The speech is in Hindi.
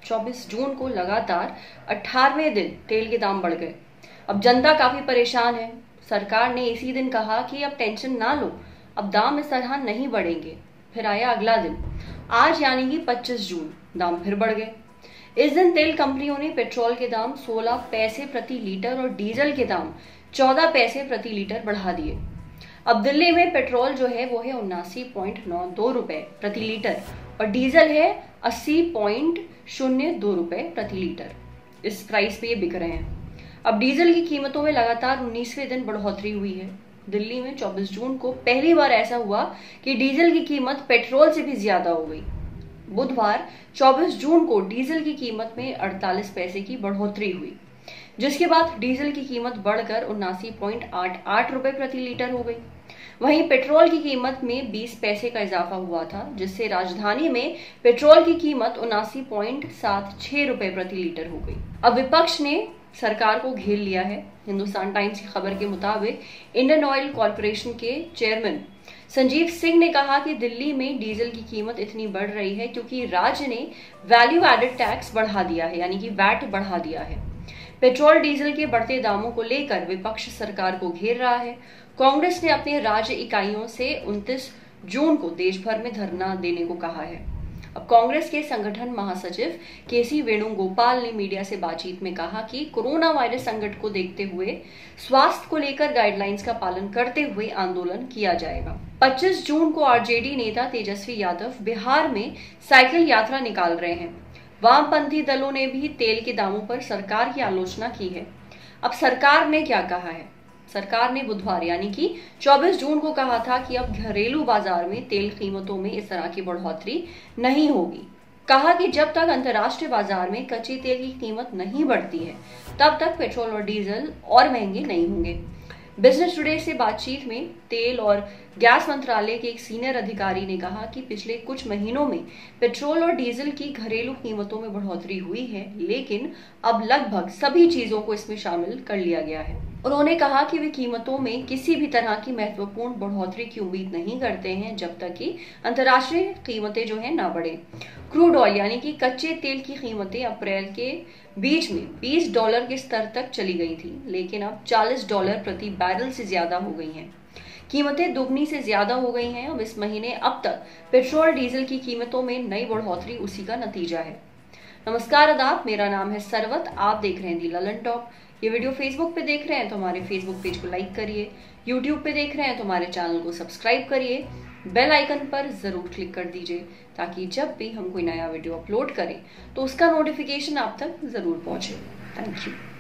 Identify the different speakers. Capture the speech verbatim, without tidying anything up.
Speaker 1: चौबीस जून को लगातार अठारहवें दिन तेल के दाम बढ़ गए। अब जनता काफी परेशान है। सरकार ने इसी दिन कहा कि अब टेंशन ना लो, अब दाम इस तरह नहीं बढ़ेंगे। फिर आया अगला दिन, आज यानी कि पच्चीस जून, दाम फिर बढ़ गए। इस दिन तेल कंपनियों ने पेट्रोल के दाम सोलह पैसे प्रति लीटर और डीजल के दाम चौदह पैसे प्रति लीटर बढ़ा दिए। अब दिल्ली में पेट्रोल जो है वो है उन्नासी पॉइंट नौ दो रुपए प्रति लीटर और डीजल है अस्सी पॉइंट शून्य दो रुपए प्रति लीटर। इस प्राइस पे ये बिक रहे हैं। अब डीजल की कीमतों में लगातार उन्नीसवें दिन बढ़ोतरी हुई है। दिल्ली में चौबीस जून को पहली बार ऐसा हुआ कि डीजल की कीमत पेट्रोल से भी ज्यादा हो गई। बुधवार चौबीस जून को डीजल की कीमत में अड़तालीस पैसे की बढ़ोतरी हुई, जिसके बाद डीजल की कीमत बढ़कर उन्नासी पॉइंट आठ आठ रुपए प्रति लीटर हो गई। वहीं पेट्रोल की कीमत में बीस पैसे का इजाफा हुआ था, जिससे राजधानी में पेट्रोल की कीमत उनासी पॉइंट सात छह रुपए प्रति लीटर हो गई। अब विपक्ष ने सरकार को घेर लिया है। हिंदुस्तान टाइम्स की खबर के मुताबिक इंडियन ऑयल कॉरपोरेशन के चेयरमैन संजीव सिंह ने कहा कि दिल्ली में डीजल की कीमत इतनी बढ़ रही है क्योंकि राज्य ने वैल्यू एडेड टैक्स बढ़ा दिया है, यानी कि वैट बढ़ा दिया है। पेट्रोल डीजल के बढ़ते दामों को लेकर विपक्ष सरकार को घेर रहा है। कांग्रेस ने अपने राज्य इकाइयों से उनतीस जून को देश भर में धरना देने को कहा है। अब कांग्रेस के संगठन महासचिव केसी वेणुगोपाल ने मीडिया से बातचीत में कहा कि कोरोना वायरस संकट को देखते हुए स्वास्थ्य को लेकर गाइडलाइंस का पालन करते हुए आंदोलन किया जाएगा। पच्चीस जून को आरजेडी नेता तेजस्वी यादव बिहार में साइकिल यात्रा निकाल रहे हैं। वामपंथी दलों ने भी तेल के दामों पर सरकार की आलोचना की है। अब सरकार ने क्या कहा है? सरकार ने बुधवार यानी कि चौबीस जून को कहा था कि अब घरेलू बाजार में तेल कीमतों में इस तरह की बढ़ोतरी नहीं होगी। कहा कि जब तक अंतर्राष्ट्रीय बाजार में कच्चे तेल की कीमत नहीं बढ़ती है, तब तक पेट्रोल और डीजल और महंगे नहीं होंगे। बिजनेस टुडे से बातचीत में तेल और गैस मंत्रालय के एक सीनियर अधिकारी ने कहा कि पिछले कुछ महीनों में पेट्रोल और डीजल की घरेलू कीमतों में बढ़ोतरी हुई है, लेकिन अब लगभग सभी चीजों को इसमें शामिल कर लिया गया है। उन्होंने कहा कि वे कीमतों में किसी भी तरह की महत्वपूर्ण बढ़ोतरी की उम्मीद नहीं करते हैं जब तक कि अंतर्राष्ट्रीय कीमतें जो है ना बढ़े। क्रूड ऑयल यानी कि कच्चे तेल की कीमतें अप्रैल के बीच में बीस डॉलर के स्तर तक चली गई थी, लेकिन अब चालीस डॉलर प्रति बैरल से ज्यादा हो गई हैं। कीमतें दोगुनी से ज्यादा हो गई हैं। अब इस महीने अब तक पेट्रोल डीजल की कीमतों में नई बढ़ोतरी उसी का नतीजा है। नमस्कार, आदाब, मेरा नाम है सरवत। आप देख रहे हैं दी ललन टॉप। ये वीडियो फेसबुक पे देख रहे हैं तो हमारे फेसबुक पेज को लाइक करिए, यूट्यूब पे देख रहे हैं तो हमारे चैनल को सब्सक्राइब करिए, बेल आइकन पर जरूर क्लिक कर दीजिए ताकि जब भी हम कोई नया वीडियो अपलोड करें तो उसका नोटिफिकेशन आप तक जरूर पहुंचे। Thank you.